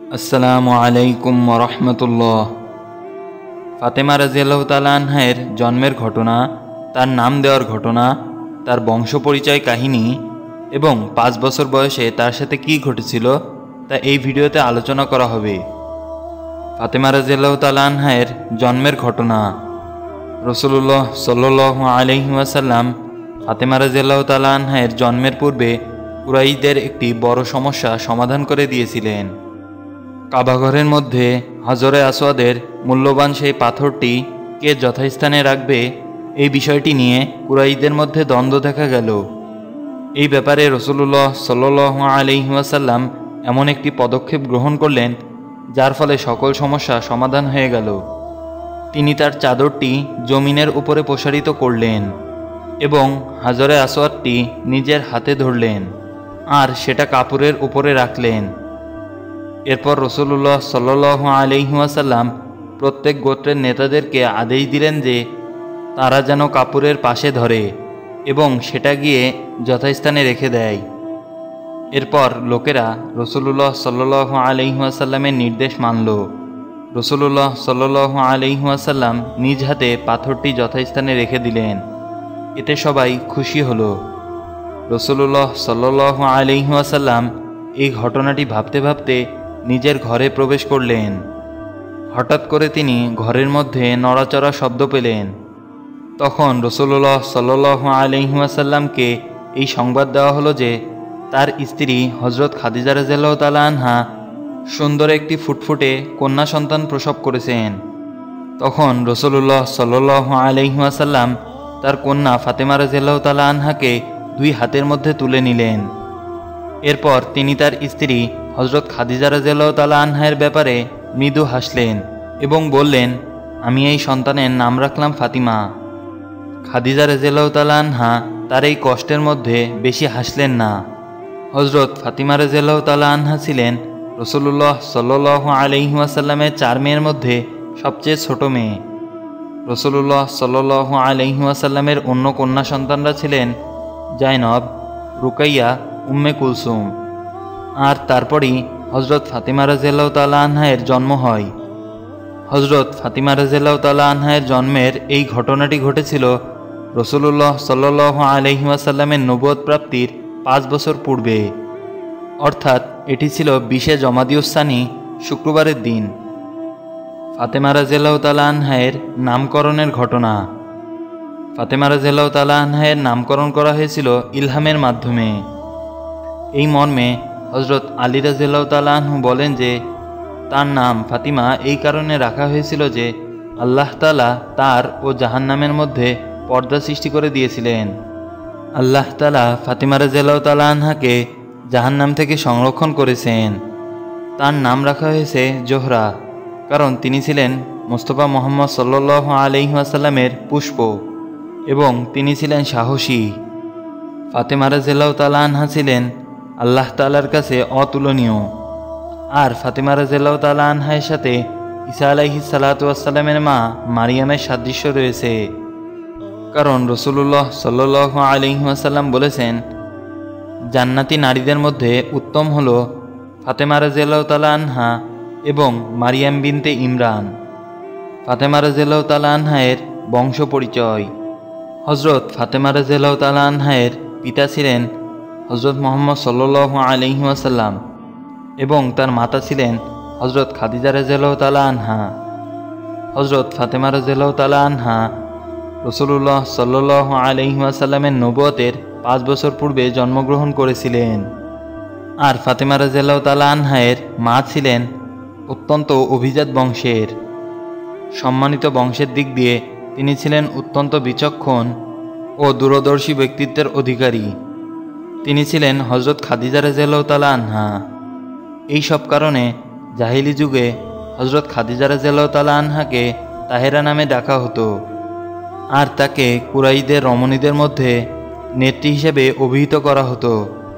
আসসালামু আলাইকুম ওয়া ফাতেমা রাদিয়াল্লাহু তাআলা আনহার জন্মের ঘটনা, তার নাম দেওয়ার ঘটনা, তার বংশ পরিচয় কাহিনী এবং 5 বছর বয়সে তার সাথে কি ঘটেছিল তা এই ভিডিওতে আলোচনা করা হবে। ফাতেমা রাদিয়াল্লাহু তাআলা আনহার জন্মের ঘটনা। রাসূলুল্লাহ সাল্লাল্লাহু আলাইহি ওয়াসাল্লাম ফাতেমা রাদিয়াল্লাহু তাআলা আনহার জন্মের পূর্বে কুরাইশদের একটি বড় সমস্যা সমাধান করে দিয়েছিলেন। কাবাঘরের মধ্যে হাজরে আসওয়াদের মূল্যবান সেই পাথরটি কে যথাস্থানে রাখবে, এই বিষয়টি নিয়ে কুরাইশদের মধ্যে দ্বন্দ্ব দেখা গেল। এই ব্যাপারে রাসূলুল্লাহ সাল্লাল্লাহু আলাইহি ওয়াসাল্লাম এমন একটি পদক্ষেপ গ্রহণ করলেন যার ফলে সকল সমস্যা সমাধান হয়ে গেল। তিনি তার চাদরটি জমিনের উপরে প্রসারিত করলেন এবং হাজরে আসওয়াদটি নিজের হাতে ধরলেন আর সেটা কাপড়ের উপরে রাখলেন। এরপর রাসূলুল্লাহ সাল্লাল্লাহু আলাইহি ওয়াসাল্লাম প্রত্যেক গোত্রের নেতাদেরকে আদেশ দিলেন যে তারা যেন কাপড়ের পাশে ধরে এবং সেটা গিয়ে যথাস্থানে রেখে দেয়। এরপর লোকেরা রাসূলুল্লাহ সাল্লাল্লাহু আলাইহি ওয়াসাল্লামের নির্দেশ মানল। রাসূলুল্লাহ সাল্লাল্লাহু আলাইহি ওয়াসাল্লাম নিজ হাতে পাথরটি যথাস্থানে রেখে দিলেন। এতে সবাই খুশি হলো। রাসূলুল্লাহ সাল্লাল্লাহু আলাইহি ওয়াসাল্লাম এই ঘটনাটি ভাবতে ভাবতে নিজের ঘরে প্রবেশ করলেন। হঠাৎ করে তিনি ঘরের মধ্যে নড়াচড়া শব্দ পেলেন। তখন রাসূলুল্লাহ সাল্লাল্লাহু আলাইহি ওয়াসাল্লামকে এই সংবাদ দেওয়া হলো যে তার স্ত্রী হযরত খাদিজা রাদিয়াল্লাহু তাআলা আনহা সুন্দর একটি ফুটফুটে কন্যা সন্তান প্রসব করেছেন। তখন রাসূলুল্লাহ সাল্লাল্লাহু আলাইহি ওয়াসাল্লাম তার কন্যা ফাতেমা রাদিয়াল্লাহু তাআলা আনহাকে 2 হাতের মধ্যে তুলে নিলেন। এরপর তিনি তার স্ত্রী হযরত খাদিজা রাদিয়াল্লাহু তাআলা আনহার ব্যাপারে মৃদু হাসলেন এবং বললেন, আমি এই সন্তানের নাম রাখলাম ফাতিমা। খাদিজা রাদিয়াল্লাহু তাআলা আনহা তার এই কষ্টের মধ্যে বেশি হাসলেন না। হযরত ফাতিমা রাদিয়াল্লাহু তাআলা আনহা ছিলেন রাসূলুল্লাহ সাল্লাল্লাহু আলাইহি ওয়াসাল্লামের 4 মেয়ের মধ্যে সবচেয়ে ছোট মেয়ে। রাসূলুল্লাহ সাল্লাল্লাহু আলাইহি ওয়াসাল্লামের অন্য কন্যা সন্তানরা ছিলেন জায়নব, রুকাইয়া, উম্মে কুলসুম, আর তারপরই হযরত ফাতিমা রাদিয়াল্লাহু তাআলা আনহার জন্ম হয়। হযরত ফাতিমা রাদিয়াল্লাহু তাআলা আনহার জন্মের এই ঘটনাটি ঘটেছিল রাসূলুল্লাহ সাল্লাল্লাহু আলাইহি ওয়াসাল্লামের নবুয়ত প্রাপ্তির 5 বছর পূর্বে, অর্থাৎ এটি ছিল 20 জমাদিউস সানি শুক্রবারের দিন। ফাতেমা রাদিয়াল্লাহু তাআলা আনহার নামকরণের ঘটনা। ফাতেমা রাদিয়াল্লাহু তাআলা আনহার নামকরণ করা হয়েছিল ইলহামের মাধ্যমে। এই মর্মে হযরত আলী রাদিয়াল্লাহু তাআলা আনহু বলেন যে তার নাম ফাতিমা এই কারণে রাখা হয়েছিল যে আল্লাহ তাআলা তার ও জাহান্নামের মধ্যে পর্দা সৃষ্টি করে দিয়েছিলেন। আল্লাহ তাআলা ফাতিমা রাদিয়াল্লাহু তাআলা আনহাকে জাহান্নাম থেকে সংরক্ষণ করেছেন। তার নাম রাখা হয়েছে জোহরা, কারণ তিনি ছিলেন মুস্তাফা মুহাম্মদ সাল্লাল্লাহু আলাইহি ওয়াসাল্লামের পুষ্প এবং তিনি ছিলেন সাহসী। ফাতেমা রাদিয়াল্লাহু তাআলা আনহা ছিলেন আল্লাহ তাআলার কাছে অতুলনীয়। আর ফাতেমা রাদিয়াল্লাহু তাআলা আনহার সাথে ঈসা আলাইহিস সালাতু ওয়াস সালামের মা মারিয়ামের সাদৃশ্য রয়েছে, কারণ রাসূলুল্লাহ সাল্লাল্লাহু আলাইহি ওয়াসাল্লাম বলেছেন, জান্নাতি নারীদের মধ্যে উত্তম হলো ফাতেমা রাদিয়াল্লাহু তাআলা আনহা এবং মারিয়াম বিনতে ইমরান। ফাতেমা রাদিয়াল্লাহু তাআলা আনহার বংশ পরিচয়। হযরত ফাতেমা রাদিয়াল্লাহু তাআলা আনহার পিতা ছিলেন হযরত মুহাম্মদ সাল্লাল্লাহু আলাইহি ওয়াসাল্লাম এবং তার মাতা ছিলেন হযরত খাদিজা রাদিয়াল্লাহু তাআলা আনহা। হযরত ফাতেমা রাদিয়াল্লাহু তাআলা আনহা রাসূলুল্লাহ সাল্লাল্লাহু আলাইহি ওয়াসাল্লামের নবুয়তের 5 বছর পূর্বে জন্মগ্রহণ করেছিলেন। আর ফাতেমা রাদিয়াল্লাহু তাআলা আনহার মা ছিলেন অত্যন্ত অভিজাত বংশের। সম্মানিত বংশের দিক দিয়ে তিনি ছিলেন অত্যন্ত বিচক্ষণ ও দূরদর্শী ব্যক্তিত্বের অধিকারী। তিনি ছিলেন হযরত খাদিজা রাদিয়াল্লাহু তাআলা আনহা। এই সব কারণে জাহিলি যুগে হযরত খাদিজা রাদিয়াল্লাহু তাআলা আনহাকে তাহেরা নামে ডাকা হতো, আর তাকে কুরাইশদের রমণীদের মধ্যে নেত্রী হিসেবে অভিহিত করা হতো।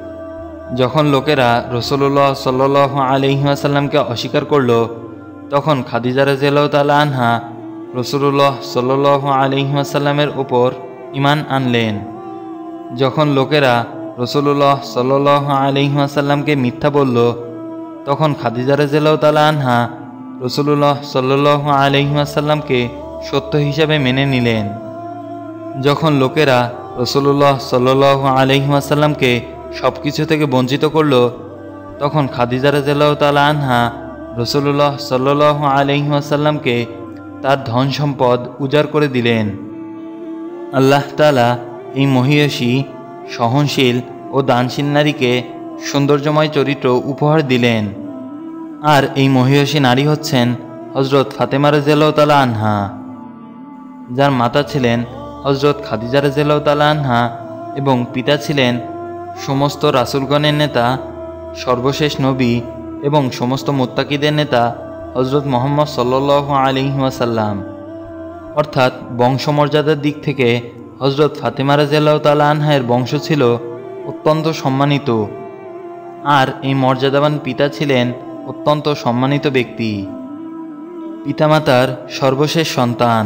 যখন লোকেরা রাসূলুল্লাহ সাল্লাল্লাহু আলাইহি ওয়াসাল্লামকে অস্বীকার করল, তখন খাদিজা রাদিয়াল্লাহু তাআলা আনহা রাসূলুল্লাহ সাল্লাল্লাহু আলাইহি ওয়াসাল্লামের উপর ঈমান আনলেন। যখন লোকেরা রাসূলুল্লাহ সাল্লাল্লাহু আলাইহি ওয়াসাল্লামকে মিথ্যা বলল, তখন খাদিজা রাদিয়াল্লাহু তাআলা আনহা রাসূলুল্লাহ সাল্লাল্লাহু আলাইহি ওয়াসাল্লামকে সত্য হিসাবে মেনে নিলেন। যখন লোকেরা রাসূলুল্লাহ সাল্লাল্লাহু আলাইহি ওয়াসাল্লামকে সব কিছু থেকে বঞ্চিত করল, তখন খাদিজা রাদিয়াল্লাহু তাআলা আনহা রাসূলুল্লাহ সাল্লাল্লাহু আলাইহি ওয়াসাল্লামকে তার ধন সম্পদ উজাড় করে দিলেন। আল্লাহ তাআলা এই মহিয়সী, সহনশীল ও দানশীল নারীকে সৌন্দর্যময় চরিত্র উপহার দিলেন। আর এই মহিয়সী নারী হচ্ছেন হযরত ফাতেমা রাদিয়াল্লাহু তাআলা আনহা, যার মাতা ছিলেন হযরত খাদিজা রাদিয়াল্লাহু তাআলা আনহা এবং পিতা ছিলেন সমস্ত রাসূলগণের নেতা, সর্বশেষ নবী এবং সমস্ত মুত্তাকিদের নেতা হযরত মুহাম্মদ সাল্লাল্লাহু আলাইহি ওয়াসাল্লাম। অর্থাৎ বংশমর্যাদার দিক থেকে হযরত ফাতেমা রাদিয়াল্লাহু তাআলা আনহার বংশ ছিল অত্যন্ত সম্মানিত। আর এই মর্যাদাবান পিতা ছিলেন অত্যন্ত সম্মানিত ব্যক্তি, পিতামাতার সর্বশেষ সন্তান।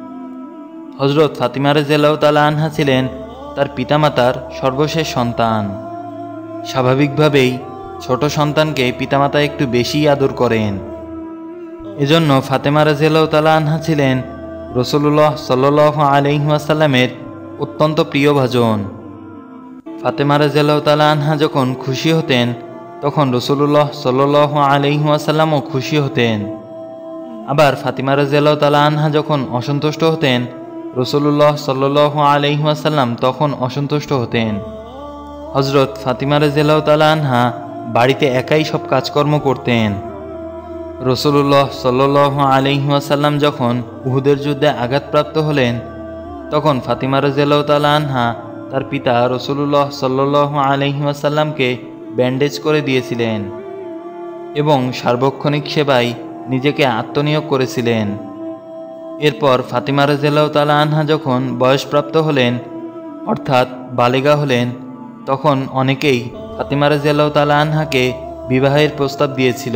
হযরত ফাতেমা রাদিয়াল্লাহু তাআলা আনহা ছিলেন তার পিতামাতার সর্বশেষ সন্তান। স্বাভাবিকভাবেই ছোট সন্তানকে পিতামাতা একটু বেশি আদর করেন। এজন্য ফাতেমা রাদিয়াল্লাহু তাআলা আনহা ছিলেন রাসূলুল্লাহ সাল্লাল্লাহু আলাইহি ওয়াসাল্লামের অত্যন্ত প্রিয়ভাজন। ফাতেমা রাদিয়াল্লাহু তাআলা আনহা যখন খুশি হতেন, তখন রাসূলুল্লাহ সাল্লাল্লাহু আলাইহি ওয়াসাল্লামও খুশি হতেন। আবার ফাতেমা রাদিয়াল্লাহু তাআলা আনহা যখন অসন্তুষ্ট হতেন, রাসূলুল্লাহ সাল্লাল্লাহু আলাইহি ওয়াসাল্লাম তখন অসন্তুষ্ট হতেন। হযরত ফাতেমা রাদিয়াল্লাহু তাআলা আনহা বাড়িতে একাই সব কাজকর্ম করতেন। রাসূলুল্লাহ সাল্লাল্লাহু আলাইহি ওয়াসাল্লাম যখন উহুদের যুদ্ধে আঘাতপ্রাপ্ত হলেন, তখন ফাতেমা রাদিয়াল্লাহু তাআলা আনহা তার পিতা রাসূলুল্লাহ সাল্লাল্লাহু আলাইহি ওয়াসাল্লামকে ব্যান্ডেজ করে দিয়েছিলেন এবং সার্বক্ষণিক সেবায় নিজেকে আত্মনিয়োগ করেছিলেন। এরপর ফাতেমা রাদিয়াল্লাহু তাআলা আনহা যখন বয়সপ্রাপ্ত হলেন, অর্থাৎ বালিগা হলেন, তখন অনেকেই ফাতেমা রাদিয়াল্লাহু তাআলা আনহাকে বিবাহের প্রস্তাব দিয়েছিল।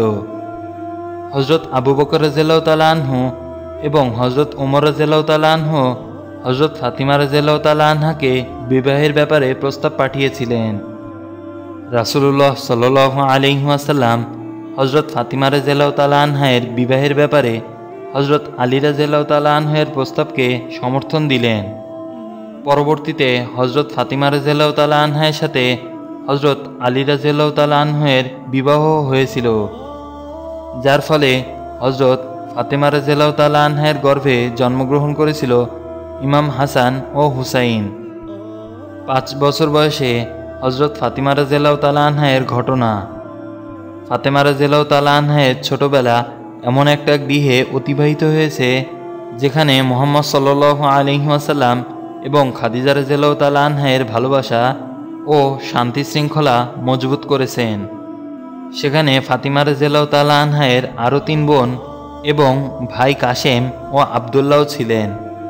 হযরত আবু বকর রাদিয়াল্লাহু তাআলা আনহু এবং হযরত ওমর রাদিয়াল্লাহু তাআলা আনহু হযরত ফাতেমা রাদিয়াল্লাহু তাআলা আনহাকে বিবাহের ব্যাপারে প্রস্তাব পাঠিয়েছিলেন। রাসূলুল্লাহ সাল্লাল্লাহু আলাইহি ওয়াসাল্লাম হযরত ফাতেমা রাদিয়াল্লাহু তাআলা আনহার বিবাহের ব্যাপারে হযরত আলী রাদিয়াল্লাহু তাআলা আনহুর প্রস্তাবকে সমর্থন দিলেন। পরবর্তীতে হযরত ফাতেমা রাদিয়াল্লাহু তাআলা আনহার সাথে হযরত আলী রাদিয়াল্লাহু তাআলা আনহুর বিবাহ হয়েছিল, যার ফলে হযরত ফাতেমা রাদিয়াল্লাহু তাআলা আনহার গর্ভে জন্মগ্রহণ করেছিল ইমাম হাসান ও হুসাইন। 5 বছর বয়সে হযরত ফাতেমা রাদিয়াল্লাহু তাআলা আনহার ঘটনা। ফাতেমা রাদিয়াল্লাহু তাআলা আনহার ছোটবেলা এমন একটা গৃহে অতিবাহিত হয়েছে যেখানে মুহাম্মদ সাল্লাল্লাহু আলাইহি ওয়াসাল্লাম এবং খাদিজা রাদিয়াল্লাহু তাআলা আনহার ভালোবাসা ও শান্তি শৃঙ্খলা মজবুত করেছেন। সেখানে ফাতেমা রাদিয়াল্লাহু তাআলা আনহার আরও 3 বোন এবং ভাই কাশেম ও আব্দুল্লাহ ছিলেন।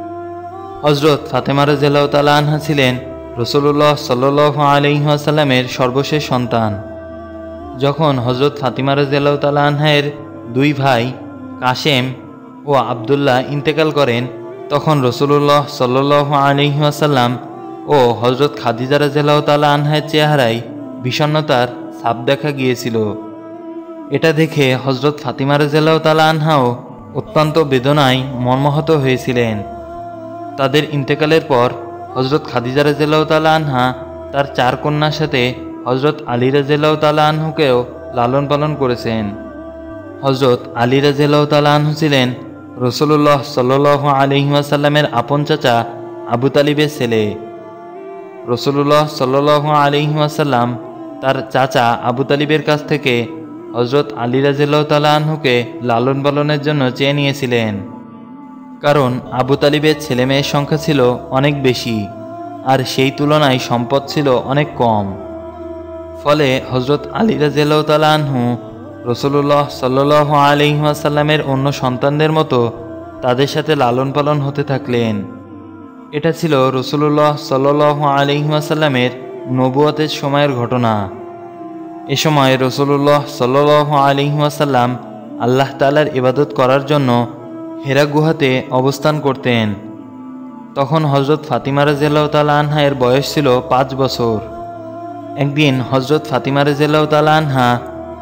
হযরত ফাতেমা রাদিয়াল্লাহু তাআলা আনহা ছিলেন রাসূলুল্লাহ সাল্লাল্লাহু আলাইহি ওয়াসাল্লামের সর্বশেষ সন্তান। যখন হযরত ফাতেমা রাদিয়াল্লাহু তাআলা আনহার 2 ভাই কাশেম ও আব্দুল্লাহ ইন্তেকাল করেন, তখন রাসূলুল্লাহ সাল্লাল্লাহু আলাইহি ওয়াসাল্লাম ও হযরত খাদিজা রাদিয়াল্লাহু তাআলা আনহার চেহারায় বিষণ্ণতার ছাপ দেখা গিয়েছিল। এটা দেখে হযরত ফাতেমা রাদিয়াল্লাহু তাআলা আনহাও অত্যন্ত বেদনায় মর্মাহত হয়েছিলেন। তাদের ইন্তেকালের পর হযরত খাদিজা রাদিয়াল্লাহু তাআলা আনহা তার 4 কন্যার সাথে হযরত আলী রাদিয়াল্লাহু তাআলা আনহুকেও লালন পালন করেছেন। হযরত আলী রাদিয়াল্লাহু তাআলা আনহু ছিলেন রাসূলুল্লাহ সাল্লাল্লাহু আলাইহি ওয়াসাল্লামের আপন চাচা আবু তালিবের ছেলে। রাসূলুল্লাহ সাল্লাল্লাহু আলাইহি ওয়াসাল্লাম তার চাচা আবু তালিবের কাছ থেকে হযরত আলী রাদিয়াল্লাহু তাআলা আনহুকে লালন পালনের জন্য চেয়ে নিয়েছিলেন, কারণ আবু তালিবের ছেলেমেয়ের সংখ্যা ছিল অনেক বেশি আর সেই তুলনায় সম্পদ ছিল অনেক কম। ফলে হযরত আলী রাদিয়াল্লাহু তাআলা আনহু রাসূলুল্লাহ সাল্লাল্লাহু আলাইহি ওয়াসাল্লামের অন্য সন্তানদের মতো তাদের সাথে লালন পালন হতে থাকলেন। এটা ছিল রাসূলুল্লাহ সাল্লাল্লাহু আলাইহি ওয়াসাল্লামের নবুয়তের সময়ের ঘটনা। এ সময় রাসূলুল্লাহ সাল্লাল্লাহু আলাইহি ওয়াসাল্লাম আল্লাহ তাআলার ইবাদত করার জন্য হেরা গুহাতে অবস্থান করতেন। তখন হযরত ফাতেমা রাদিয়াল্লাহু তাআলা আনহার বয়স ছিল 5 বছর। একদিন হযরত ফাতেমা রাদিয়াল্লাহু তাআলা আনহা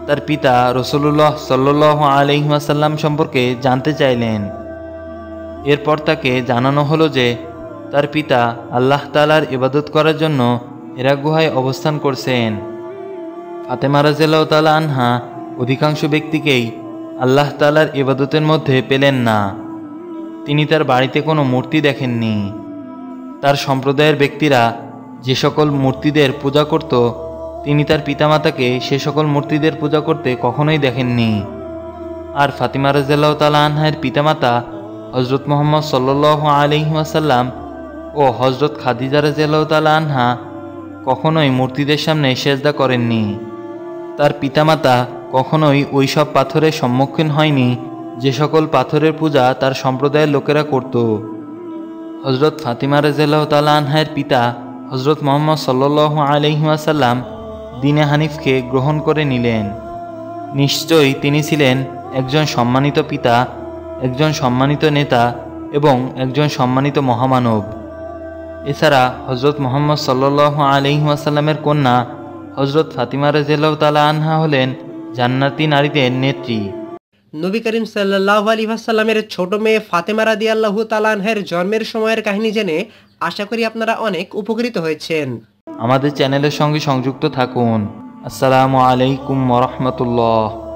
তার পিতা রসুলুল্লাহ সাল্লাল্লাহু আলাইহি ওয়াসাল্লাম সম্পর্কে জানতে চাইলেন। এরপর তাকে জানানো হলো যে তার পিতা আল্লাহ তাআলার ইবাদত করার জন্য হিরা গুহায় অবস্থান করছেন। ফাতেমা রাদিয়াল্লাহু তাআলা আনহা অধিকাংশ ব্যক্তিকেই আল্লাহ তাআলার ইবাদতের মধ্যে পেলেন না। তিনি তার বাড়িতে কোনো মূর্তি দেখেননি। তার সম্প্রদায়ের ব্যক্তিরা যে সকল মূর্তিদের পূজা করত, তিনি তার পিতামাতাকে সে সকল মূর্তিদের পূজা করতে কখনোই দেখেননি। আর ফাতিমা রাদিয়াল্লাহু তাআলা আনহার পিতামাতা হযরত মুহাম্মদ সাল্লাল্লাহু আলাইহি ওয়াসাল্লাম ও হযরত খাদিজা রাদিয়াল্লাহু তাআলা আনহা কখনোই মূর্তিদের সামনে সেজদা করেননি। তার পিতামাতা কখনোই ওই সব পাথরের সম্মুখীন হয়নি যে সকল পাথরের পূজা তার সম্প্রদায়ের লোকেরা করত। হযরত ফাতিমা রাদিয়াল্লাহু তাআলা আনহার পিতা হযরত মুহাম্মদ সাল্লাল্লাহু আলাইহি ওয়াসাল্লাম দ্বীনে হানিফকে গ্রহণ করে নিলেন। নিশ্চয়ই তিনি ছিলেন একজন সম্মানিত পিতা, একজন সম্মানিত নেতা এবং একজন সম্মানিত মহামানব। এছাড়া হযরত মুহাম্মদ সাল্লাল্লাহু আলাইহি ওয়াসাল্লামের কন্যা হযরত ফাতিমা রাদিয়াল্লাহু তাআলা আনহা হলেন জান্নাতি নারীদের নেত্রী। নবী করিম সাল্লাল্লাহু আলাইহি ওয়াসাল্লামের ছোট মেয়ে ফাতেমা রাদিয়াল্লাহু তাআলা আনহার জন্মের সময়ের কাহিনী জেনে আশা করি আপনারা অনেক উপকৃত হয়েছেন। আমাদের চ্যানেলের সঙ্গে সংযুক্ত থাকুন। আসসালামু আলাইকুম ওয়া রাহমাতুল্লাহ।